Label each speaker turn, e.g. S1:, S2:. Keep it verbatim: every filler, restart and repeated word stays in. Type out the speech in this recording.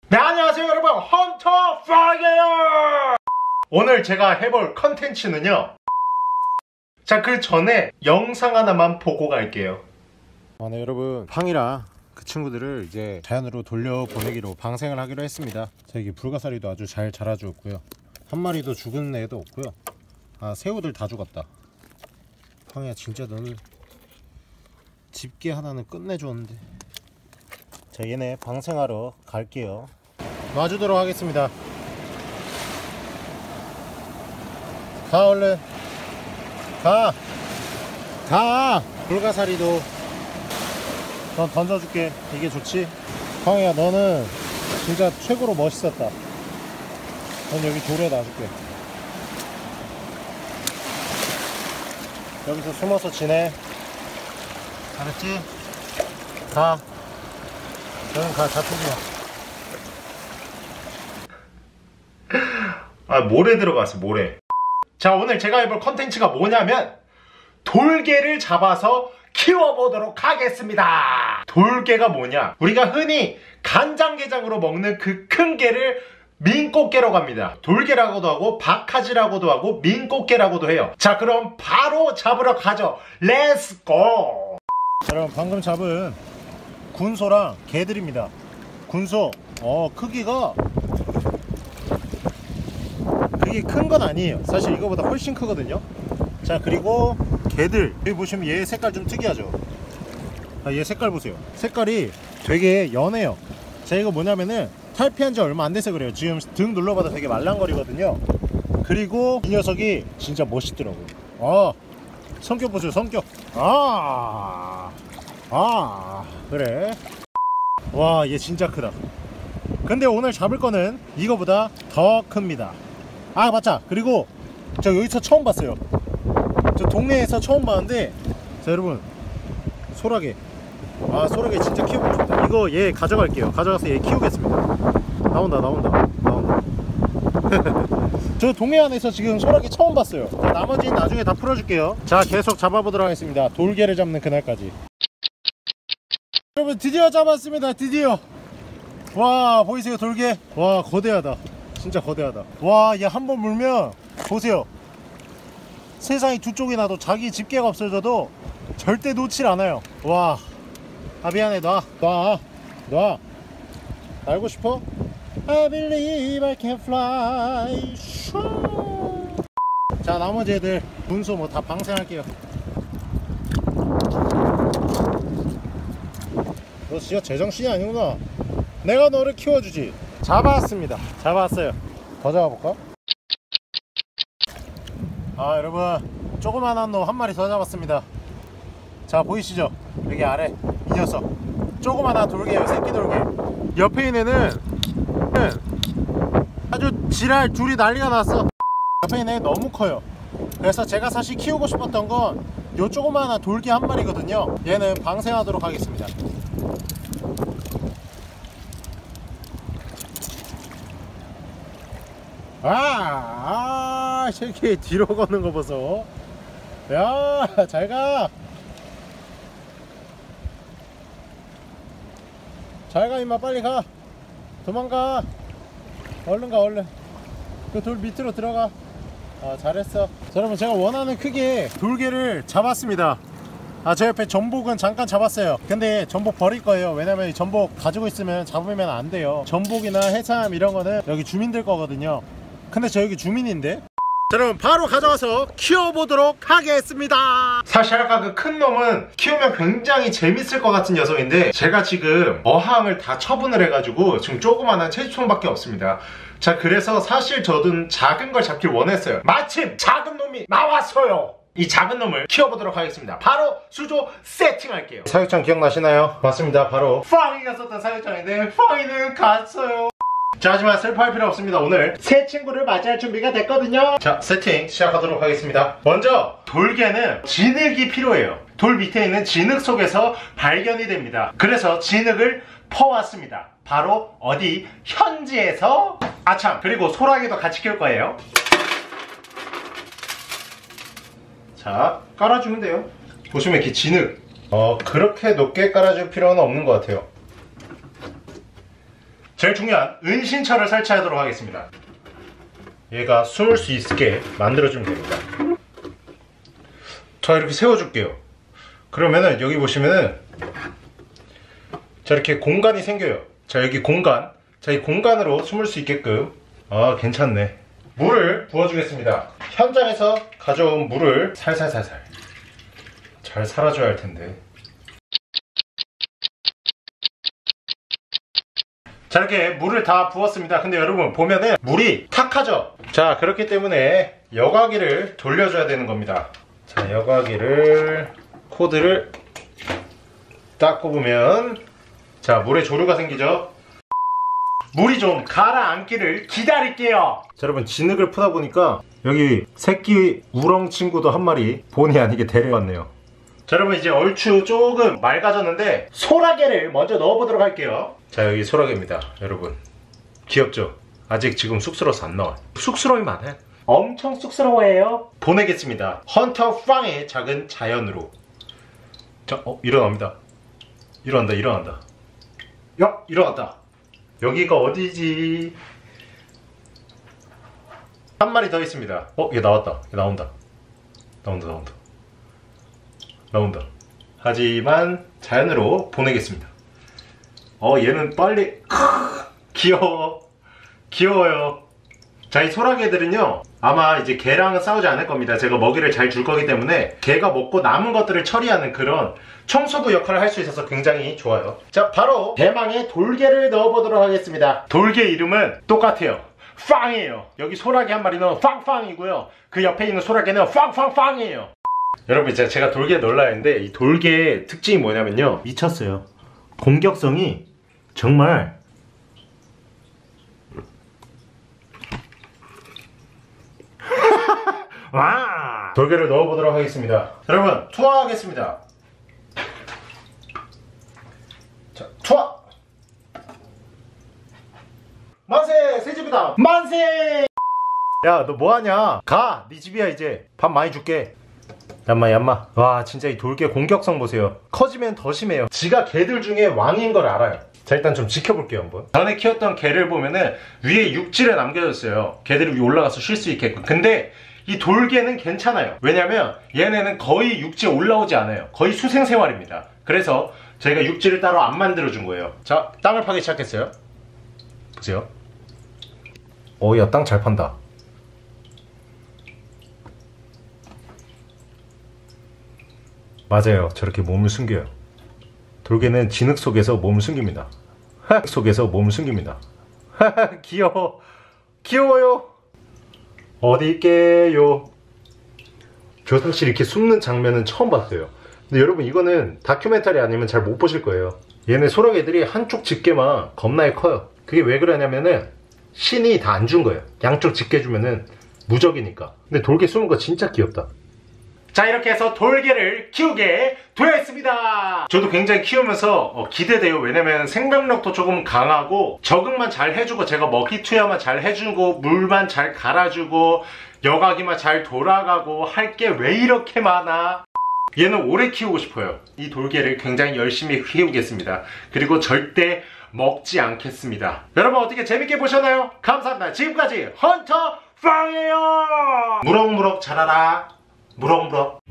S1: 네, 안녕하세요 여러분, 헌터 파이어예요. 오늘 제가 해볼 컨텐츠는요, 자, 그 전에 영상 하나만 보고 갈게요.
S2: 아, 네, 여러분, 팡이랑 그 친구들을 이제 자연으로 돌려보내기로 방생을 하기로 했습니다. 자, 여기 불가사리도 아주 잘 자라주었고요, 한 마리도 죽은 애도 없고요. 아, 새우들 다 죽었다. 팡이야, 진짜 너는 집게 하나는 끝내줬는데. 자, 얘네 방생하러 갈게요. 놔주도록 하겠습니다. 가, 얼른 가! 가! 불가사리도 넌 던져줄게. 이게 좋지? 팡이야, 너는 진짜 최고로 멋있었다. 넌 여기 돌에 놔줄게. 여기서 숨어서 지내. 알았지? 가. 너는 가. 자투기야.
S1: 아, 모래 들어갔어, 모래. 자, 오늘 제가 해볼 컨텐츠가 뭐냐면 돌개를 잡아서 키워보도록 하겠습니다. 돌개가 뭐냐, 우리가 흔히 간장게장으로 먹는 그 큰 개를 민꽃게라고 합니다. 돌개라고도 하고 박하지라고도 하고 민꽃게라고도 해요. 자, 그럼 바로 잡으러 가죠. 렛츠고.
S2: 여러분, 방금 잡은 군소랑 개들입니다. 군소, 어 크기가 그게 큰 건 아니에요. 사실 이거보다 훨씬 크거든요. 자, 그리고 개들, 여기 보시면 얘 색깔 좀 특이하죠. 자, 얘 색깔 보세요. 색깔이 되게 연해요. 자, 이거 뭐냐면은 탈피한 지 얼마 안 돼서 그래요. 지금 등 눌러봐도 되게 말랑거리거든요. 그리고 이 녀석이 진짜 멋있더라고요. 아, 성격 보세요, 성격. 아, 아, 그래. 와, 얘 진짜 크다. 근데 오늘 잡을 거는 이거보다 더 큽니다. 아, 맞자. 그리고 저 여기서 처음 봤어요. 저 동네에서 처음 봤는데, 자, 여러분, 소라게. 아, 소라게 진짜 키우고 싶다. 이거 얘 가져갈게요. 가져가서 얘 키우겠습니다. 나온다, 나온다, 나온다. 저 동해 안에서 지금 소라게 처음 봤어요. 자, 나머지는 나중에 다 풀어줄게요. 자, 계속 잡아보도록 하겠습니다. 돌개를 잡는 그날까지. 여러분, 드디어 잡았습니다. 드디어. 와, 보이세요, 돌개? 와, 거대하다. 진짜 거대하다. 와, 얘 한 번 물면 보세요, 세상이 두 쪽이 나도 자기 집게가 없어져도 절대 놓질 않아요. 와, 아, 미안해. 놔, 놔, 놔. 날고 싶어? I believe I can fly. 슈. 자, 나머지 애들 군소 뭐 다 방생할게요. 너 진짜 제정신이 아니구나. 내가 너를 키워주지. 잡았습니다. 잡았어요. 더 잡아볼까? 아, 여러분, 조그만한 놈 한 마리 더 잡았습니다. 자, 보이시죠? 여기 아래 이 녀석, 조그만한 돌개예요. 새끼 돌개. 옆에 있는 애는 아주 지랄 둘이 난리가 났어. 옆에 있는 애 너무 커요. 그래서 제가 사실 키우고 싶었던 건 요 조그만한 돌개 한 마리거든요. 얘는 방생하도록 하겠습니다. 아, 아, 새끼 뒤로 거는 거 보소. 야, 잘가. 잘가, 임마. 빨리 가. 도망가. 얼른 가, 얼른. 그 돌 밑으로 들어가. 아, 잘했어. 자, 여러분, 제가 원하는 크기의 돌개를 잡았습니다. 아, 제 옆에 전복은 잠깐 잡았어요. 근데 전복 버릴 거예요. 왜냐면 전복 가지고 있으면 잡으면 안 돼요. 전복이나 해삼 이런 거는 여기 주민들 거거든요. 근데 저 여기 주민인데. 자, 여러분, 바로 가져와서 키워보도록 하겠습니다.
S1: 사실 아까 그 큰 놈은 키우면 굉장히 재밌을 것 같은 녀석인데, 제가 지금 어항을 다 처분을 해가지고 지금 조그만한 채집총밖에 없습니다. 자, 그래서 사실 저는 작은 걸 잡길 원했어요. 마침 작은 놈이 나왔어요. 이 작은 놈을 키워보도록 하겠습니다. 바로 수조 세팅할게요.
S2: 사육장 기억나시나요? 맞습니다. 바로
S1: 팡이가 썼던 사육장인데 팡이는 갔어요. 자, 하지만 슬퍼할 필요 없습니다. 오늘 새 친구를 맞이할 준비가 됐거든요. 자, 세팅 시작하도록 하겠습니다. 먼저 돌개는 진흙이 필요해요. 돌 밑에 있는 진흙 속에서 발견이 됩니다. 그래서 진흙을 퍼왔습니다. 바로 어디? 현지에서. 아참, 그리고 소라게도 같이 키울 거예요. 자, 깔아주면 돼요. 보시면 이렇게 진흙, 어, 그렇게 높게 깔아줄 필요는 없는 것 같아요. 제일 중요한 은신처를 설치하도록 하겠습니다. 얘가 숨을 수 있게 만들어주면 됩니다. 자, 이렇게 세워줄게요. 그러면은 여기 보시면은 자, 이렇게 공간이 생겨요. 자, 여기 공간. 자, 이 공간으로 숨을 수 있게끔. 아, 괜찮네. 물을 부어주겠습니다. 현장에서 가져온 물을 살살살살 잘 살아줘야 할 텐데. 자, 이렇게 물을 다 부었습니다. 근데 여러분 보면은 물이 탁하죠? 자, 그렇기 때문에 여과기를 돌려줘야 되는 겁니다. 자, 여과기를 코드를 딱 꼽으면 자, 물에 조류가 생기죠? 물이 좀 가라앉기를 기다릴게요. 자, 여러분 진흙을 푸다 보니까 여기 새끼 우렁 친구도 한 마리 본의 아니게 데려왔네요. 자, 여러분 이제 얼추 조금 맑아졌는데 소라게를 먼저 넣어보도록 할게요. 자, 여기 소라게입니다. 여러분 귀엽죠? 아직 지금 쑥스러워서 안 나와요. 쑥스러움이 많아요. 엄청 쑥스러워해요. 보내겠습니다. 헌터 프랑의 작은 자연으로. 자, 어, 일어납니다. 일어난다, 일어난다. 야, 일어났다. 여기가 어디지? 한 마리 더 있습니다. 어, 얘 나왔다. 얘 나온다. 나온다, 나온다. 나온다. 하지만 자연으로 보내겠습니다. 어, 얘는 빨리. 귀여워. 귀여워요. 자, 이 소라게들은요 아마 이제 개랑 싸우지 않을 겁니다. 제가 먹이를 잘 줄 거기 때문에 개가 먹고 남은 것들을 처리하는 그런 청소부 역할을 할 수 있어서 굉장히 좋아요. 자, 바로 대망의 돌게를 넣어보도록 하겠습니다. 돌게 이름은 똑같아요. 빵이에요. 여기 소라게 한 마리는 빵빵이고요, 그 옆에 있는 소라게는 빵빵빵이에요. 여러분 제가, 제가 돌게 넣으려 했는데 이 돌게의 특징이 뭐냐면요, 미쳤어요. 공격성이 정말 와! 돌게를 넣어보도록 하겠습니다. 여러분 투하하겠습니다. 자, 투하! 만세! 새 집이다! 만세! 야, 너 뭐하냐? 가! 네 집이야 이제. 밥 많이 줄게. 얌마 얌마. 와, 진짜 이 돌게 공격성 보세요. 커지면 더 심해요. 지가 개들 중에 왕인 걸 알아요. 자, 일단 좀 지켜볼게요 한번. 전에 키웠던 개를 보면은 위에 육지를 남겨줬어요. 개들이 위에 올라가서 쉴 수 있게끔. 근데 이 돌게는 괜찮아요. 왜냐면 얘네는 거의 육지에 올라오지 않아요. 거의 수생생활입니다. 그래서 저희가 육지를 따로 안 만들어준 거예요. 자, 땅을 파기 시작했어요. 보세요. 오, 야, 땅 잘 판다. 맞아요. 저렇게 몸을 숨겨요. 돌게는 진흙 속에서 몸을 숨깁니다. 속에서 몸을 숨깁니다. 귀여워. 귀여워요. 어디 있게요? 저 사실 이렇게 숨는 장면은 처음 봤어요. 근데 여러분 이거는 다큐멘터리 아니면 잘 못 보실 거예요. 얘네 소라게들이 한쪽 집게만 겁나게 커요. 그게 왜 그러냐면은 신이 다 안 준 거예요. 양쪽 집게 주면은 무적이니까. 근데 돌게 숨은 거 진짜 귀엽다. 자, 이렇게 해서 돌게를 키우게 되었습니다. 저도 굉장히 키우면서 어, 기대돼요. 왜냐면 생명력도 조금 강하고 적응만 잘 해주고 제가 먹이 투여만 잘 해주고 물만 잘 갈아주고 여과기만 잘 돌아가고 할 게 왜 이렇게 많아? 얘는 오래 키우고 싶어요. 이 돌게를 굉장히 열심히 키우겠습니다. 그리고 절대 먹지 않겠습니다. 여러분 어떻게 재밌게 보셨나요? 감사합니다. 지금까지 헌터 빵이에요. 무럭무럭 자라라. 무럭무럭.